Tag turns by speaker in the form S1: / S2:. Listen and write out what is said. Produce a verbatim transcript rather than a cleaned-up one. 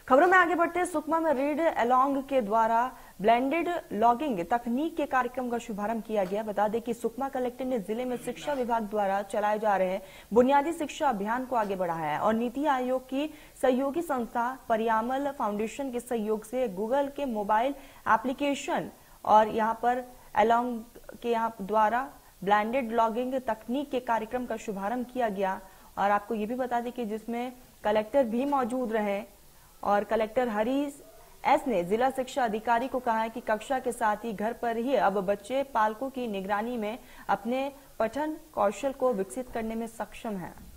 S1: खबरों में आगे बढ़ते हैं। सुकमा में रीड अलोंग के द्वारा ब्लेंडेड लॉगिंग तकनीक के कार्यक्रम का शुभारंभ किया गया। बता दें कि सुकमा कलेक्टर ने जिले में शिक्षा विभाग द्वारा चलाए जा रहे बुनियादी शिक्षा अभियान को आगे बढ़ाया है और नीति आयोग की सहयोगी संस्था परियामल फाउंडेशन के सहयोग से गूगल के मोबाइल एप्लीकेशन और यहाँ पर अलोंग के यहाँ द्वारा ब्लेंडेड लॉगिंग तकनीक के कार्यक्रम का शुभारंभ किया गया। और आपको ये भी बता दें कि जिसमें कलेक्टर भी मौजूद रहे और कलेक्टर हरीश एस ने जिला शिक्षा अधिकारी को कहा है कि कक्षा के साथ ही घर पर ही अब बच्चे पालकों की निगरानी में अपने पठन कौशल को विकसित करने में सक्षम हैं।